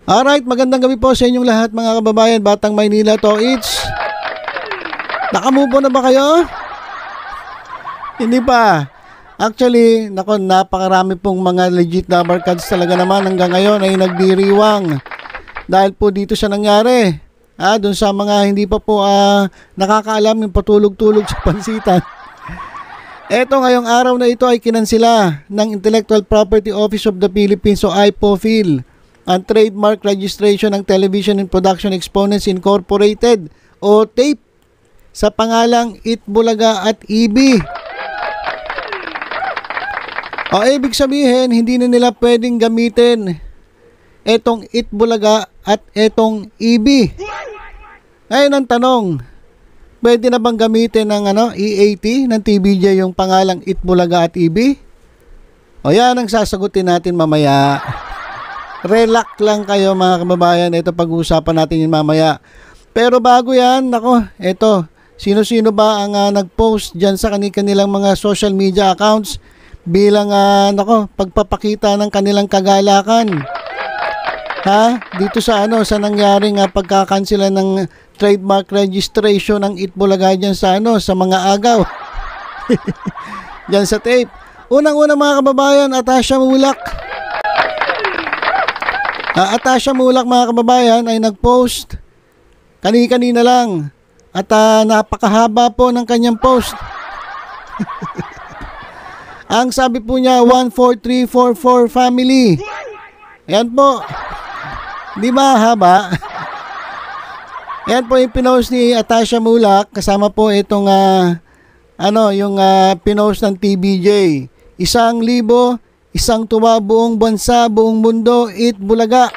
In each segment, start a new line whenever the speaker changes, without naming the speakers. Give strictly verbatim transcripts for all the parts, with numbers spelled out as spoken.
Alright, magandang gabi po sa inyong lahat mga kababayan, Batang Maynila to it's. Nakamove on na ba kayo? Hindi pa. Actually, nako, napakarami pong mga legit number cards talaga naman hanggang ngayon ay nagdiriwang. Dahil po dito sa nangyari. Ah, dun sa mga hindi pa po ah, nakakaalam yung patulog-tulog sa pansitan. Eto ngayong araw na ito ay kinansila ng Intellectual Property Office of the Philippines o I P O P H I L ang trademark registration ng Television and Production Exponents Incorporated o TAPE sa pangalang Itbulaga at E B. O ibig sabihin, hindi na nila pwedeng gamitin etong Itbulaga at etong E B. Ngayon ang tanong, pwede na bang gamitin ng ano, E A T ng T V J yung pangalang Itbulaga at E B? O yan ang sasagutin natin mamaya. Relax lang kayo mga kababayan, ito pag-uusapan natin yun mamaya. Pero bago yan, nako, ito, sino-sino ba ang uh, nag-post dyan sa kanilang mga social media accounts bilang uh, nako, pagpapakita ng kanilang kagalakan? Ha? Dito sa ano, sa nangyaring uh, pagkakansela ng trademark registration ng Itbulaga dyan sa ano, sa mga agaw. Dyan sa tape. Unang-una mga kababayan, Atasha Mulak. Uh, Atasha Mulak mga kababayan ay nag-post kani-kanina lang at uh, napakahaba po ng kanyang post. Ang sabi po niya, one four three four four family. Ayan po. Di ba haba? Ayan po yung pinost ni Atasha Mulak. Kasama po itong uh, ano, yung uh, pinost ng T B J. Isang libo, isang tuwa, buong bansa, buong mundo, Itbulaga.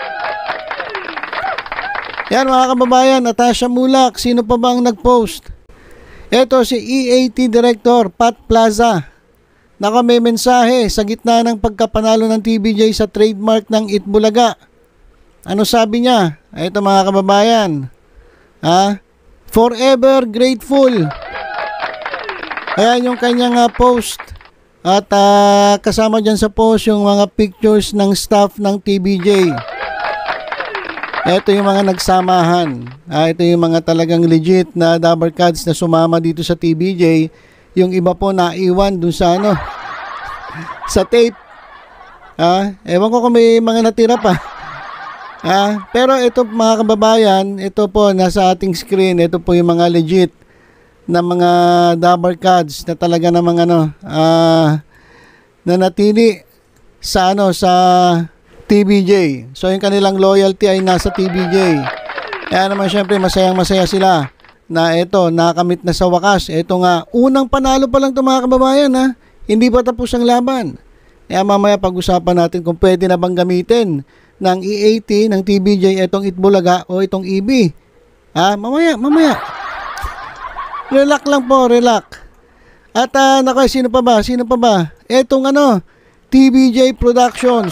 Yan mga kababayan, Atasha Mulak. Sino pa bang nag-post? Ito si E A T Director Pat Plaza. Naka may mensahe sa gitna ng pagkapanalo ng T B J sa trademark ng Itbulaga. Ano sabi niya? Ito mga kababayan. Ha? Forever grateful. Ayan yung kanyang uh, post. At uh, kasama dyan sa post yung mga pictures ng staff ng T B J. Ito yung mga nagsamahan. Ah, ito yung mga talagang legit na Dabber Cards na sumama dito sa T B J. Yung iba po naiwan dun sa ano, sa tape. Ah, ewan ko kung may mga natira pa. Ah, pero ito mga kababayan, ito po nasa ating screen, ito po yung mga legit na mga Dabber Cards na talaga namang ano, ah, na natili sa ano, sa T B J. So yung kanilang loyalty ay nasa T B J. Kaya naman syempre masayang masaya sila na ito, nakamit na sa wakas. Ito nga, unang panalo pa lang ito mga kababayan ha. Hindi pa tapos ang laban. Kaya mamaya pag-usapan natin kung pwede na bang gamitin ng E A T, ng T B J, itong Itbulaga o itong E B. Ha? Mamaya, mamaya. Relax lang po, relax. At uh, naku, sino pa ba? Sino pa ba? Etong ano, T B J Productions.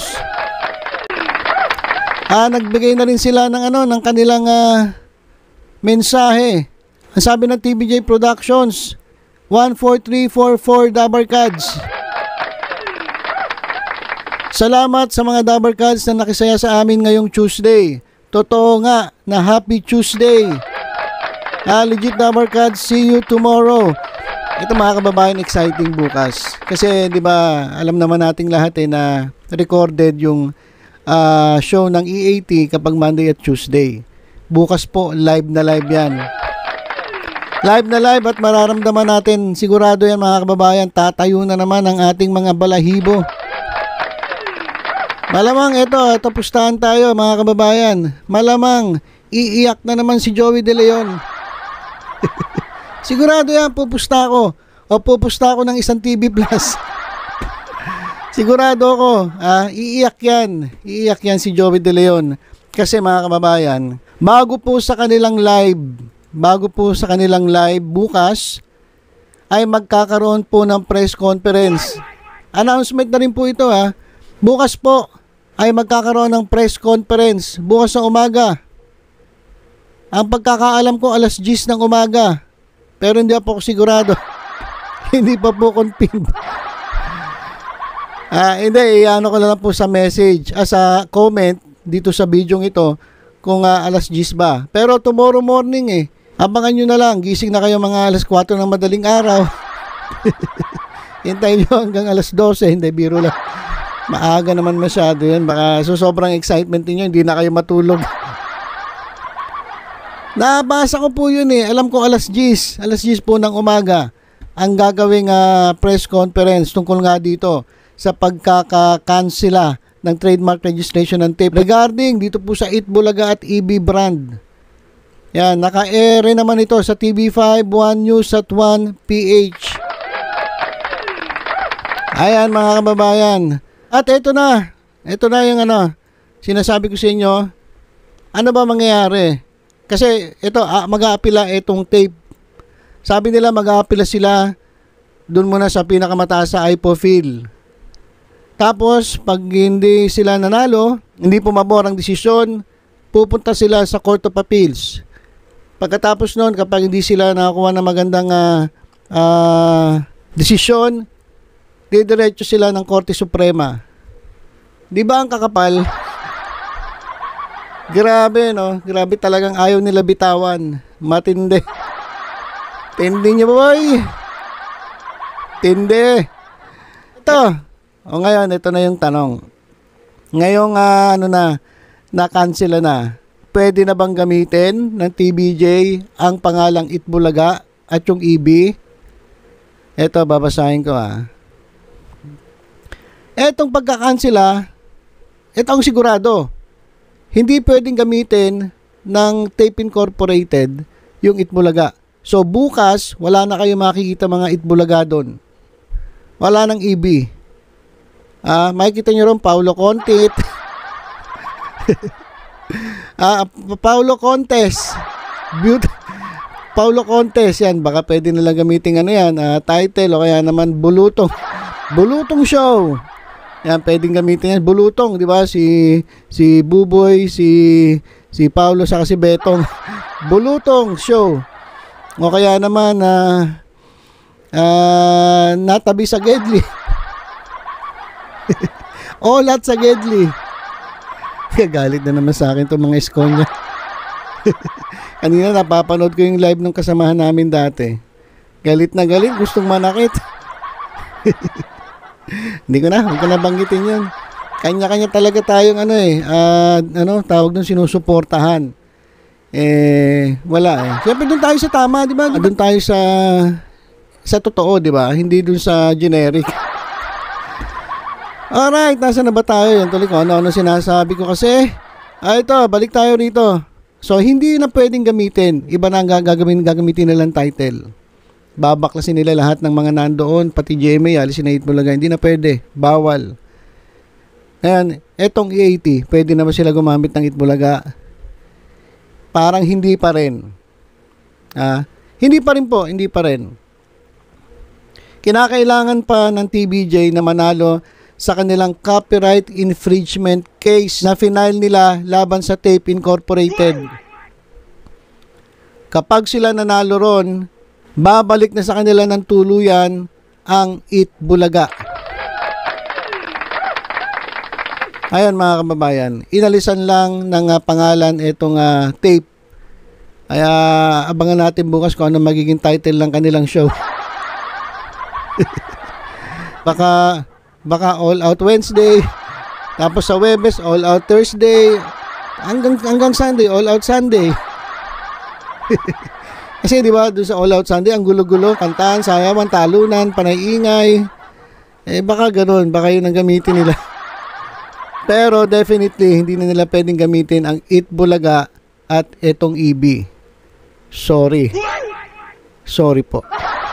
Ah, nagbigay na rin sila ng ano, ng kanilang uh, mensahe. Ang sabi ng T B J Productions, one four three four four Dabber Cards. Salamat sa mga Dabber Cards na nakisaya sa amin ngayong Tuesday. Totoo nga na Happy Tuesday. Ah, legit Dabber Cards, see you tomorrow. Ito mga kababayan, exciting bukas. Kasi di ba, alam naman nating lahat eh na recorded yung uh, show ng E A T kapag Monday at Tuesday. Bukas po, live na live yan. Live na live at mararamdaman natin, sigurado yan mga kababayan, tatayo na naman ang ating mga balahibo. Malamang ito, tapustahan tayo mga kababayan. Malamang iiyak na naman si Joey De Leon. Sigurado yan, pupusta ako. O pupusta ako ng isang T V Plus. Sigurado ako, ah, iiyak yan. Iiyak yan si Joey De Leon. Kasi mga kababayan, bago po sa kanilang live, bago po sa kanilang live bukas, ay magkakaroon po ng press conference. Announcement na rin po ito ha. Bukas po ay magkakaroon ng press conference. Bukas ng umaga. Ang pagkakaalam ko alas diyes ng umaga. Pero hindi po ako sigurado. Hindi pa po confirmed. Ah, hindi, ano ko lang po sa message, ah, sa comment dito sa video ito kung uh, alas diyes ba. Pero tomorrow morning eh, abangan nyo na lang, gising na kayo mga alas kwatro ng madaling araw. Hintayin nyo hanggang alas dose, hindi, biro lang. Maaga naman masyado yun, baka so sobrang excitement niyo hindi na kayo matulog. Nabasa ko po yun eh, alam ko alas diyes, alas diyes po ng umaga ang gagawing uh, press conference tungkol nga dito sa pagkaka-cancela ng trademark registration ng tape regarding dito po sa Itbulaga at E B brand. Yan, naka-ere naman ito sa T V five, one News at one P H. Ayan mga kababayan. At ito na, ito na yung ano, sinasabi ko sa inyo, ano ba mangyayari? Kasi ito, ah, mag-aapila itong tape. Sabi nila mag-aapila sila doon muna sa pinakamataas sa I P O P H L. Tapos, pag hindi sila nanalo, hindi pumabor ang desisyon, pupunta sila sa Court of Appeals. Pagkatapos noon, kapag hindi sila nakakuha ng magandang uh, uh, desisyon, didiretso sila ng Korte Suprema. Di ba ang kakapal? Grabe, no? Grabe talagang ayaw nila bitawan. Matindi. Tindi niyo, boy. Tindi. Ito. O ngayon, ito na yung tanong. Ngayong uh, ano na, na-cancel na. Pwede na bang gamitin ng T B J ang pangalang Itbulaga at yung E B? Ito, babasahin ko ah. Etong pagka-cancela, ito ang sigurado. Hindi pwedeng gamitin ng Tape Incorporated yung Itbulaga. So bukas, wala na kayo makikita mga Itbulaga doon. Wala nang E B. Ah, makikita nyo ron Paulo Contit. ah, Paulo Contes. Beauty. Paulo Contes yan. Baka pwede nilang gamitin ano yan, ah, title o kaya naman Bulutong. Bulutong Show. Yan, pwedeng gamitin yan. Bulutong, di ba? Si si Buboy, si si Paulo saka si Betong. Bulutong Show. O kaya naman uh, uh, natabi sa Gedli. Olat sa Gedli. Galit na naman sa akin itong mga iskonya. Kanina napapanood ko yung live ng kasamahan namin dati. Galit na galit, gustong manakit. Hindi ko na, huwag ko na banggitin yun. Kanya-kanya talaga tayong ano eh, uh, ano, tawag nung sinusuportahan. Eh, wala eh. Siyempre doon tayo sa tama, di ba? Doon tayo sa sa totoo, di ba? Hindi doon sa generic. Alright, nasa na ba tayo? Yan tuloy ko, ano-ano sinasabi ko kasi. Ah, ito, balik tayo rito. So, hindi na pwedeng gamitin. Iba na ang gagawin, gagamitin nilang title. Babaklasin nila lahat ng mga nandoon, pati G M A, alisin na Itbulaga. Hindi na pwede. Bawal. Ayan, etong E A T, pwede na ba sila gumamit ng Itbulaga? Parang hindi pa rin. Ah, hindi pa rin po, hindi pa rin. Kinakailangan pa ng T B J na manalo sa kanilang copyright infringement case na final nila laban sa Tape Incorporated. Kapag sila nanalo ron, babalik na sa kanila ng tuluyan ang Itbulaga. Ayan mga kababayan, inalisan lang ng uh, pangalan itong uh, tape. Kaya abangan natin bukas kung ano magiging title ng kanilang show. baka baka All Out Wednesday, tapos sa Webes All Out Thursday, hanggang hanggang Sunday All Out Sunday. Kasi di ba doon sa All Out Sunday ang gulo-gulo, kantahan, sayawan, talunan, panay-ingay. Eh baka ganoon, baka yun ang gamitin nila. Pero definitely hindi na nila pwedeng gamitin ang Itbulaga at etong E B. Sorry. Sorry po.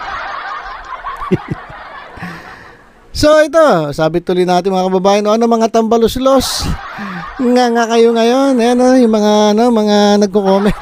So ito, sabi tuloy natin mga kababayan, ano mga tambaluslos? Nga nga kayo ngayon, ayan o, yung mga ano, mga nagko-comment.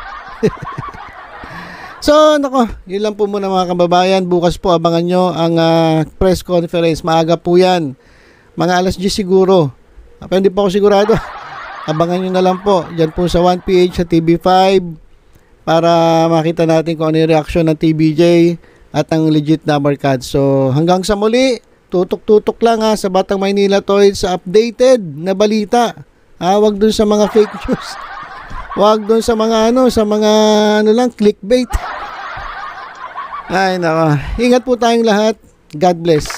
So nako, yun lang po muna mga kababayan. Bukas po abangan nyo ang uh, press conference. Maaga po yan. Mga alas diyes siguro. Pero hindi pa ako sigurado. Abangan nyo na lang po. Diyan po sa one P H sa T V five para makita natin kung ano yung reaksyon ng T B J at ang legit number card. So hanggang sa muli, tutok-tutok lang ha sa Batang Maynila Toys sa updated na balita Ah, wag dun sa mga fake news. Wag dun sa mga ano, sa mga ano lang, clickbait. Ay, nako. Ingat po tayong lahat. God bless.